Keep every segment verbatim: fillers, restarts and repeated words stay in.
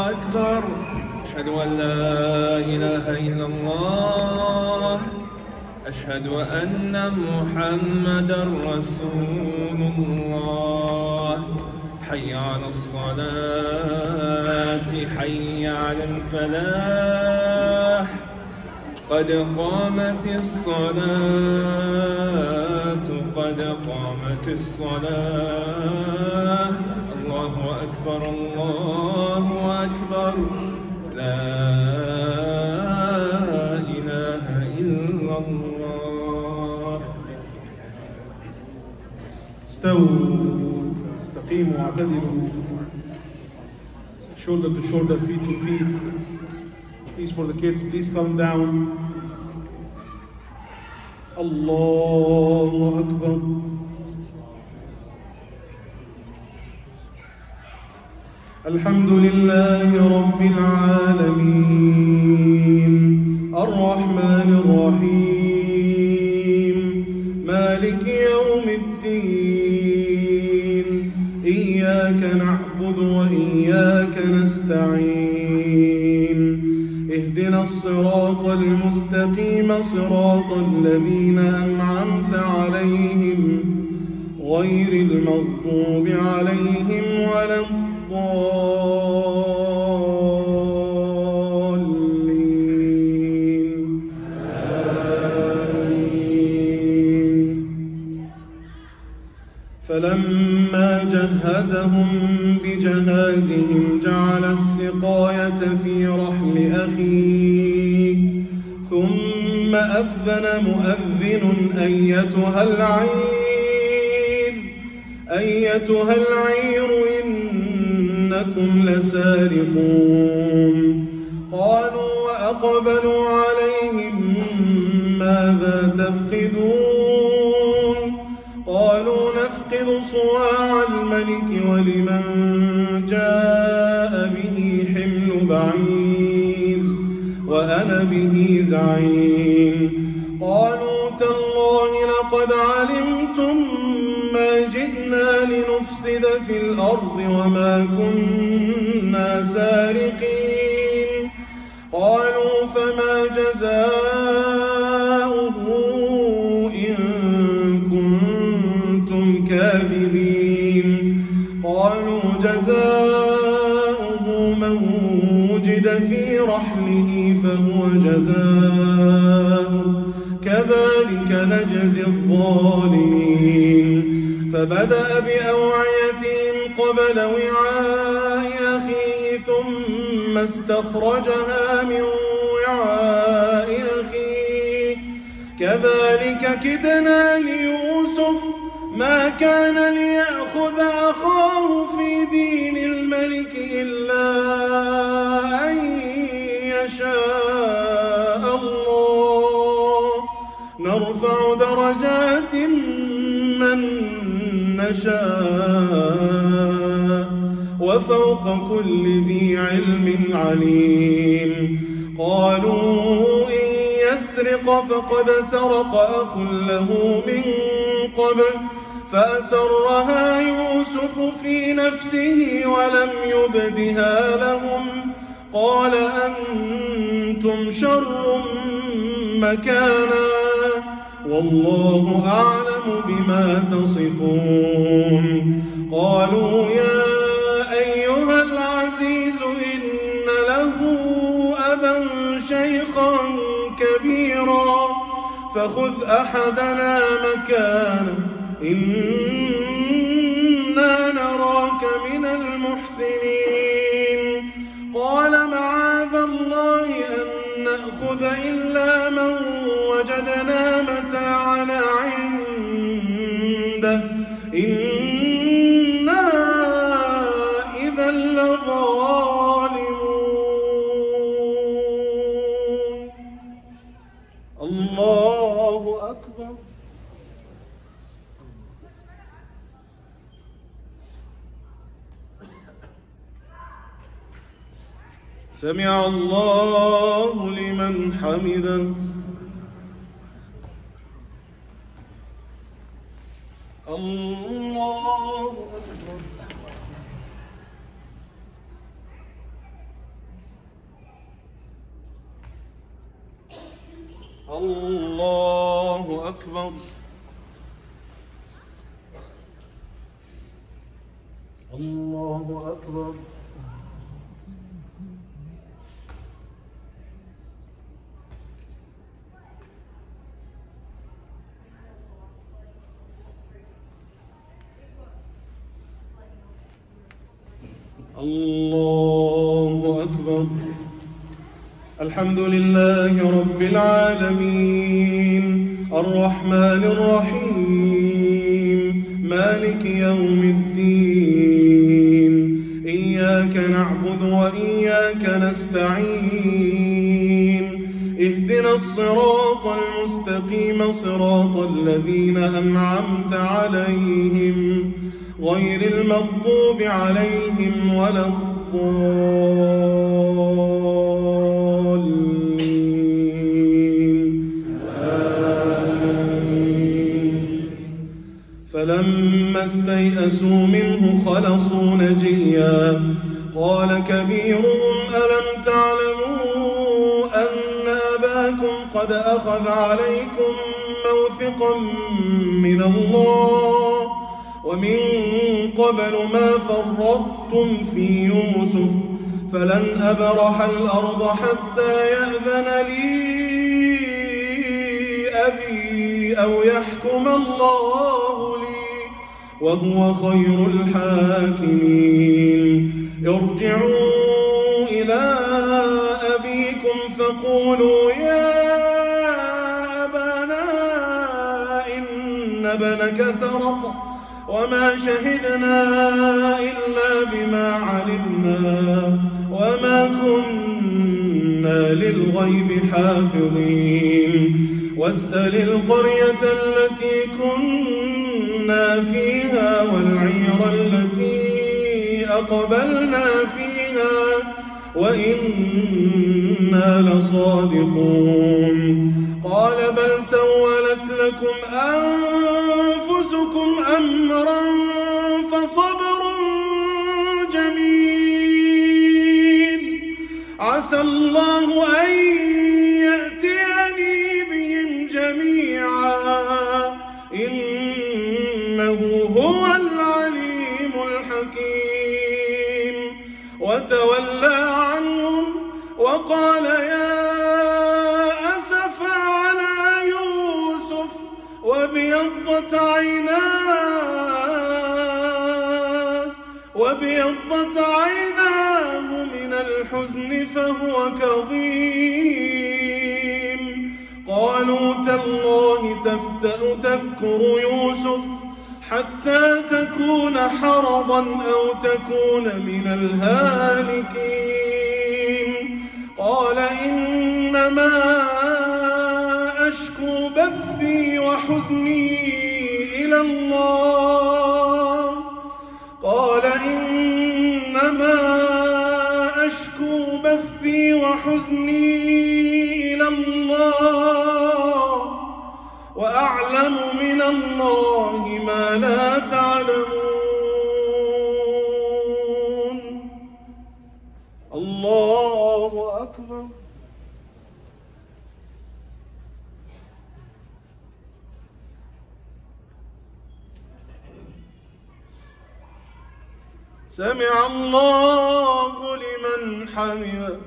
أكبر. أشهد أن لا إله إلا الله. أشهد أن محمدًا رسول الله. حي على الصلاة، حي على الفلاح، قد قامت الصلاة، قد قامت الصلاة. الله أكبر، الله أكبر، لا إله إلا الله. استووا، استقيموا واعتدلوا. Shoulder to shoulder, feet to feet. Please, for the kids, please calm down. Allahu Akbar. Alhamdulillahi Rabbil Alameen. Ar-Rahman Ar-Rahim. Malik Yawmiddin. Iyyaka na'budu wa iyyaka nasta'in. اهدنا الصراط المستقيم صراط الذين أنعمت عليهم غير المغضوب عليهم ولا الضالين. آمين. فلما جهزهم بجهازهم جعل السقاية في رحل أخيه ثم أذن مؤذن أيتها العير أيتها العير إنكم لسارقون. قالوا وأقبلوا عليهم ماذا تفقدون؟ قالوا نفقد صواع الملك ولمن جاء به حمل بعير وأنا به زعيم. قالوا تالله لقد علمتم ما جئنا لنفسد في الأرض وما كنا سارقين. قالوا فما جزاؤه إن كنتم كاذبين؟ قالوا جزاؤه من وجد في رحله فهو جزاؤه كذلك نجزي الظالمين. فبدأ بأوعيتهم قبل وعاء أخيه ثم استخرجها من وعاء أخيه كذلك كدنا ليوسف ما كان ليأخذ أخاه في دين الملك إلا أن يشاء الله نرفع درجات من نشاء وفوق كل ذي علم عليم. قالوا إن يسرق فقد سرق أخ له من قبل فأسرها يوسف في نفسه ولم يبدها لهم. قال أنتم شر مكانا والله أعلم بما تصفون. قالوا يا أيها العزيز إن له أبا شيخا كبيرا فخذ أحدنا مكانه إنا نراك من المحسنين. قال معاذ الله أن نأخذ إلا من وجدنا متاعنا عنده إنا إذا لظالمون. الله أكبر. سمع الله لمن حمده. الله أكبر. الله أكبر. الله أكبر. الله أكبر. الحمد لله رب العالمين الرحمن الرحيم مالك يوم الدين إياك نعبد وإياك نستعين اهدنا الصراط المستقيم صراط الذين أنعمت عليهم غير المغضوب عليهم ولا الضالين آمين. فلما استيئسوا منه خلصوا نجيا قال كبيرهم ألم تعلموا أن أباكم قد أخذ عليكم موثقا من الله ومن قبل ما فرطتم في يوسف فلن أبرح الأرض حتى يأذن لي أبي أو يحكم الله لي وهو خير الحاكمين. ارجعوا إلى أبيكم فقولوا يا أبانا إن ابنك سرق وما شهدنا إلا بما علمنا وما كنا للغيب حافظين. واسأل القرية التي كنا فيها والعير التي أقبلنا فيها وإنا لصادقون. قال بل سولت لكم أنفسكم أمرا فصبر جميل عسى الله أن يأتيني بهم جميعا إنه هو العليم الحكيم. وتولى عنهم وقال يا أسفا على يوسف وابيضت عيناه وابيضت عيناه من الحزن فهو كظيم. قالوا تالله تفتأ تذكر يوسف حتى تكون حرضا أو تكون من الهالكين. قال إنما أشكو بثي وحزني إلى الله قال إنما أشكو بثي وحزني إلى الله وأعلم من الله ما لا تعلمون. الله أكبر. سمع الله لمن حمده.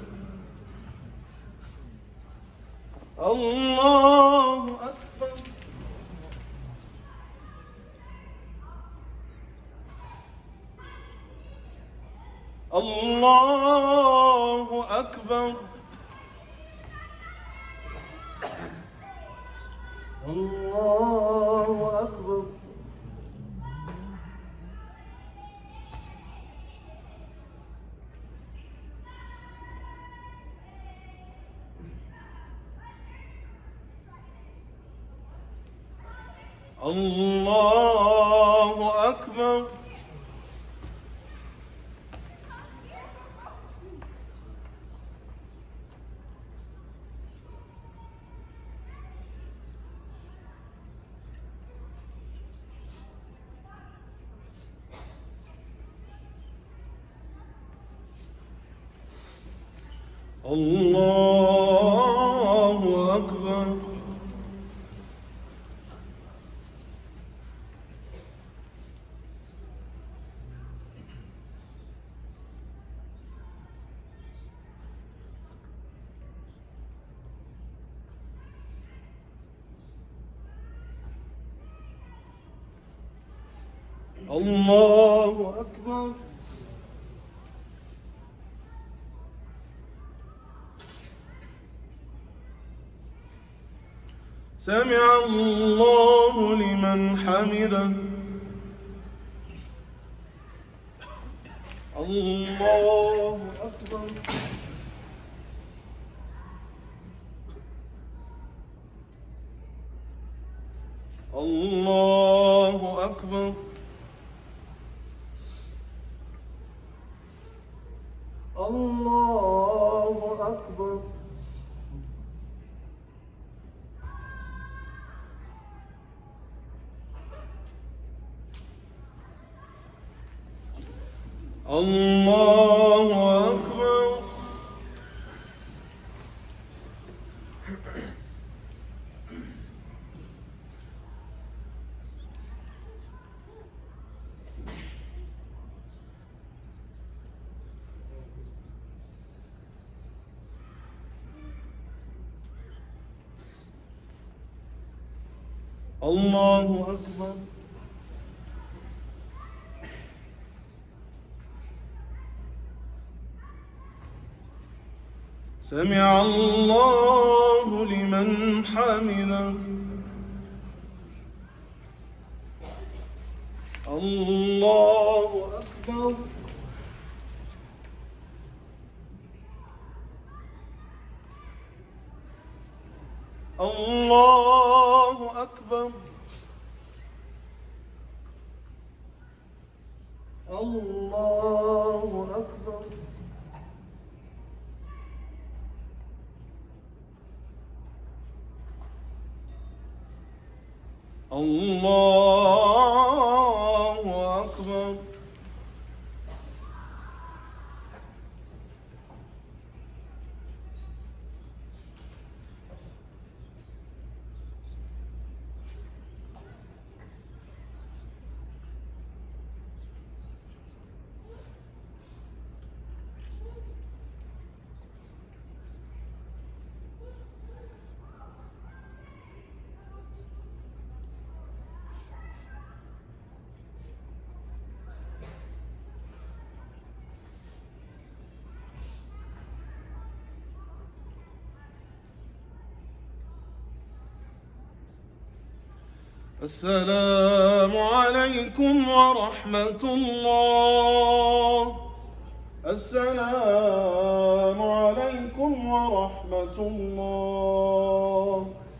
الله أكبر. الله أكبر. الله أكبر. الله أكبر. الله أكبر. الله أكبر. سمع الله لمن حمده. الله أكبر. الله أكبر. الله أكبر. الله أكبر. الله أكبر. سمع الله لمن حمده. الله أكبر. الله أكبر. الله أكبر. الله أكبر. السلام عليكم ورحمة الله. السلام عليكم ورحمة الله.